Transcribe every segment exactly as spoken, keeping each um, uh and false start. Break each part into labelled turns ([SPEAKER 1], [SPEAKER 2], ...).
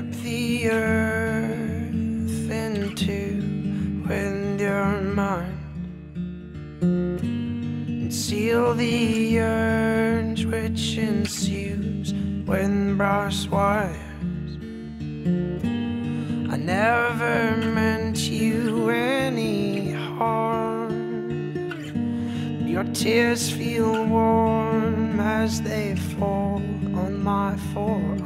[SPEAKER 1] rip the earth in two with your mind and seal the urge which ensues with brass wires. I never meant you any harm. Your tears feel warm as they fall on my forearms.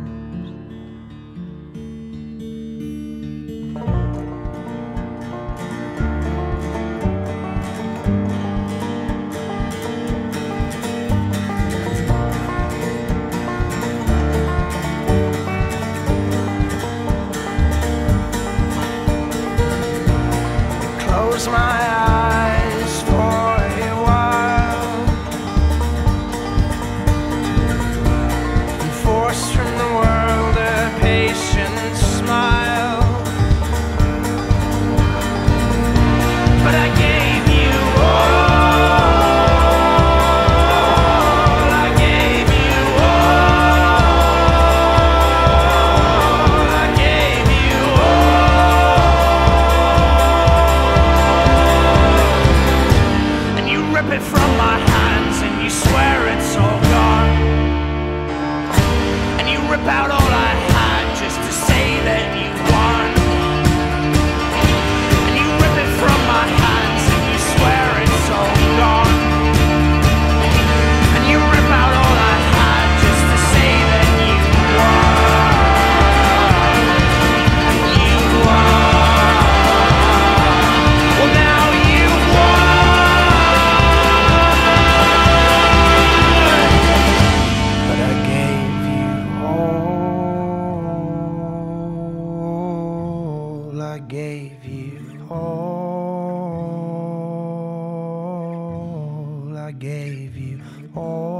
[SPEAKER 1] Close my eyes for a while and force from the world a patient smile. But I gave you all, I gave you all, I gave you all. And you rip it from my hands and you swear it's all gone. And you rip out all I had just to say that you won. And you rip it from my hands and you swear it's all gone. And you rip out all I had just to say that you won. You won. Well, now you won. But I gave you all, I gave you all, I gave you all.